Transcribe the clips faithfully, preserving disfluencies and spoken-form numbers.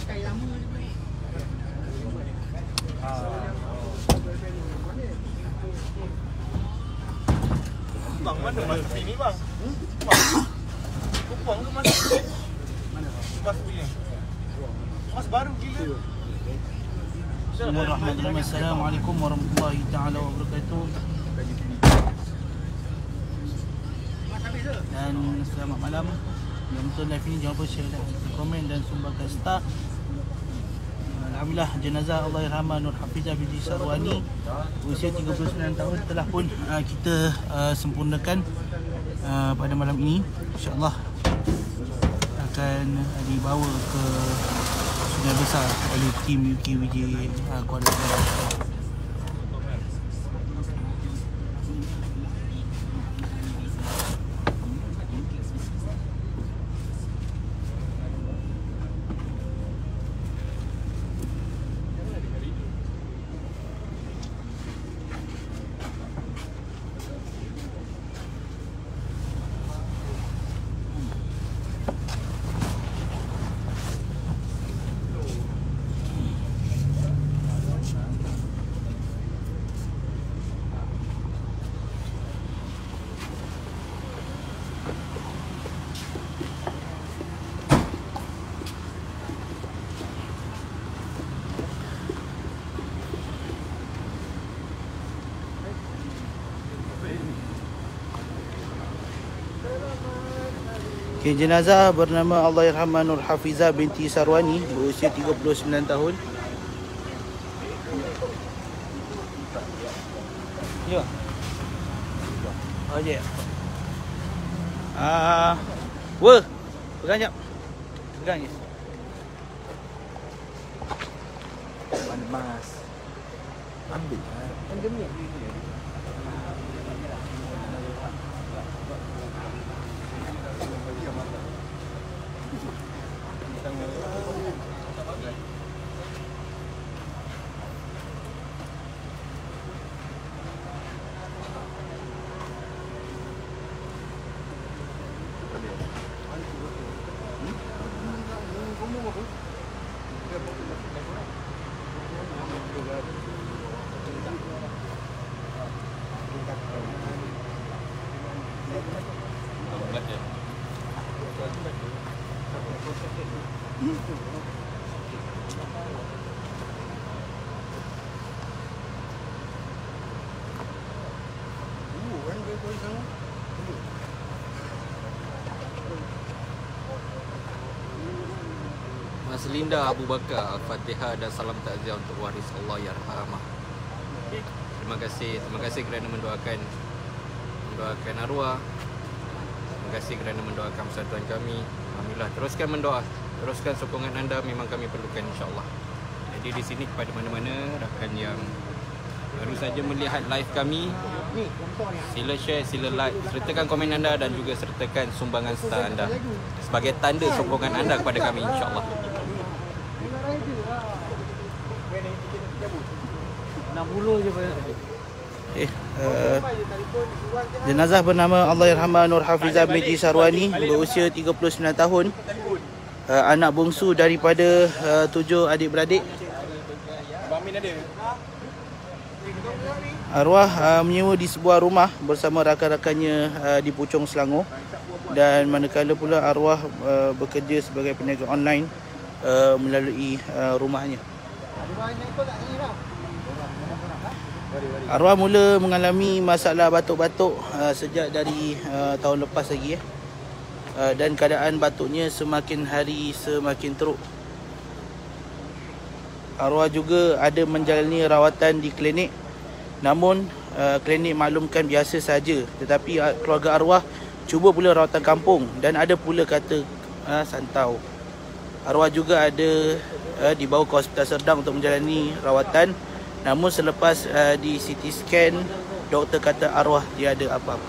Bang, mana mas tepi ni bang? Hmm? Bang, kupang ke mas tepi? Mana? Mas tepi ni? Mas baru gila. Bismillahirrahmanirrahim. Assalamualaikum warahmatullahi taala wabarakatuh. Dan selamat malam. Yang betul live ini jangan lupa share, like, komen dan sumbangkan star. Alhamdulillah, jenazah Allahyarhamah Nur Hafizah binti Sarwani usia tiga puluh sembilan tahun telah pun uh, kita uh, sempurnakan uh, pada malam ini. InsyaAllah akan uh, dibawa ke Sungai Besar oleh tim U K W J uh, Kuala Lumpur. Okay, jenazah bernama Allahyarhamah Nur Hafizah binti Sarwani berusia tiga puluh sembilan tahun. Ya. Oh je. Ah, weh, pegang jap. Pegang je. Mana mas? Ambil. Ambil ni. Mas Linda Abu Bakar, Al-Fatihah dan salam takziah untuk waris Allahyarhamah. Terima kasih, terima kasih kerana mendoakan mendoakan arwah. Terima kasih kerana mendoakan persatuan kami. Alhamdulillah, teruskan mendoa, teruskan sokongan anda, memang kami perlukan insya-Allah. Jadi di sini kepada mana-mana rakan yang baru saja melihat live kami, sila share, sila like, sertakan komen anda dan juga sertakan sumbangan star anda sebagai tanda sokongan anda kepada kami insya-Allah. enam puluh je Pak. Eh, uh, jenazah bernama Allahyarhamah Nur Hafizah binti Sarwani berusia tiga puluh sembilan tahun. Uh, anak bongsu daripada uh, tujuh adik-beradik. Arwah uh, menyewa di sebuah rumah bersama rakan-rakannya uh, di Puchong, Selangor. Dan manakala pula arwah uh, bekerja sebagai peniaga online uh, melalui uh, rumahnya. Arwah mula mengalami masalah batuk-batuk uh, sejak dari uh, tahun lepas lagi ya. Uh, dan keadaan batuknya semakin hari semakin teruk. Arwah juga ada menjalani rawatan di klinik. Namun uh, klinik maklumkan biasa saja. Tetapi uh, keluarga arwah cuba pula rawatan kampung dan ada pula kata uh, santau. Arwah juga ada uh, dibawa ke Hospital Serdang untuk menjalani rawatan. Namun selepas uh, di C T scan, doktor kata arwah tiada apa-apa.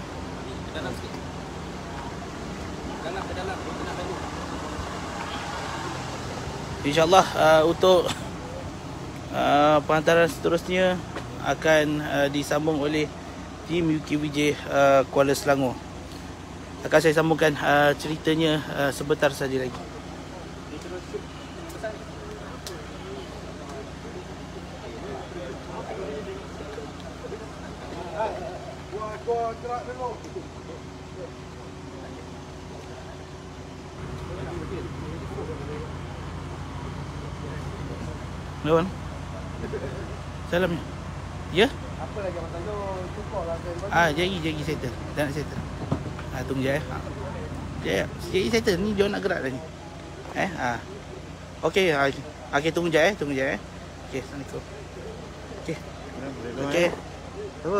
InsyaAllah uh, untuk uh, penghantaran seterusnya akan uh, disambung oleh tim U K W J uh, Kuala Selangor. Akan saya sambungkan uh, ceritanya uh, sebentar saja lagi. Lawan. Salamnya. Ya? Apa lagi abang tanya? Cukup lah saya. Ah, jari jari settle. Dah nak settle. Ah, tunggu je eh. Ha. Jap, jari settle ni dia nak gerak dah ni. Eh, ah. Okey, ah. Okey, tunggu je eh, tunggu je eh. Okey, assalamualaikum. Okey. Okey. Apa?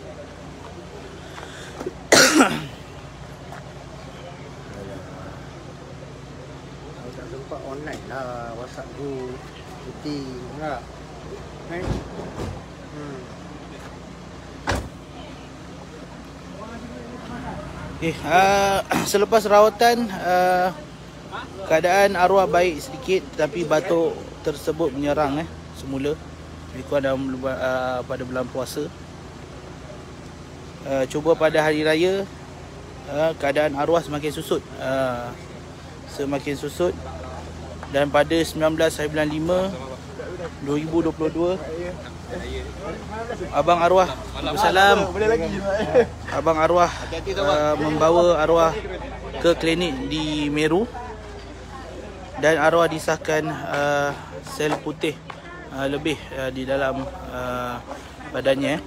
Tak sempat online lah, WhatsApp group, meeting, enggak? Eh? Hmm. Okey, uh, selepas rawatan uh, keadaan arwah baik sedikit tapi batuk tersebut menyerang eh semula lebih kurang dalam uh, pada bulan puasa. Uh, cuba pada hari raya uh, keadaan arwah semakin susut. Uh, semakin susut dan pada sembilan belas hari bulan lima dua ribu dua puluh dua abang arwah Waalaikumsalam. Abang arwah uh, membawa arwah ke klinik di Meru dan arwah disahkan uh, sel putih uh, lebih uh, di dalam uh, badannya.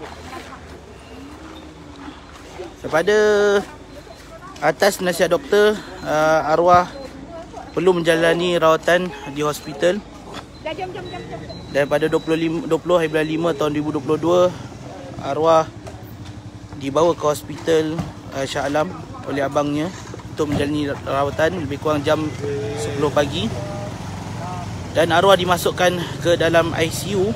Daripada atas nasihat doktor, uh, arwah perlu menjalani rawatan di hospital. Dan pada dua puluh lima, dua puluh hari bulan lima tahun dua ribu dua puluh dua, arwah dibawa ke hospital uh, Shah Alam oleh abangnya untuk menjalani rawatan lebih kurang jam sepuluh pagi. Dan arwah dimasukkan ke dalam I C U.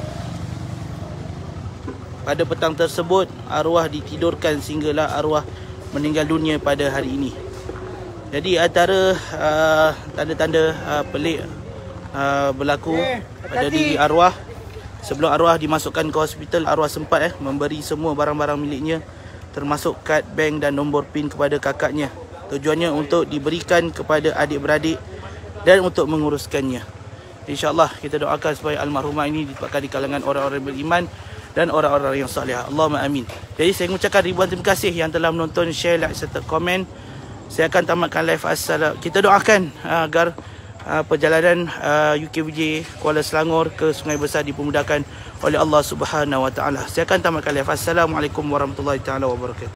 Pada petang tersebut, arwah ditidurkan sehinggalah arwah meninggal dunia pada hari ini. Jadi antara uh, tanda-tanda uh, pelik uh, berlaku pada diri arwah. Sebelum arwah dimasukkan ke hospital, arwah sempat eh memberi semua barang-barang miliknya termasuk kad bank dan nombor PIN kepada kakaknya. Tujuannya untuk diberikan kepada adik-beradik dan untuk menguruskannya. InsyaAllah kita doakan supaya almarhumah ini ditempatkan di kalangan orang-orang beriman dan orang-orang yang salih. Allahumma amin. Jadi saya mengucapkan ribuan terima kasih yang telah menonton, share, like serta komen. Saya akan tamatkan live asal. Kita doakan agar uh, perjalanan uh, U K V J Kuala Selangor ke Sungai Besar dipermudahkan oleh Allah Subhanahu Wa Taala. Saya akan tamatkan live. Assalamualaikum warahmatullahi taala wabarakatuh.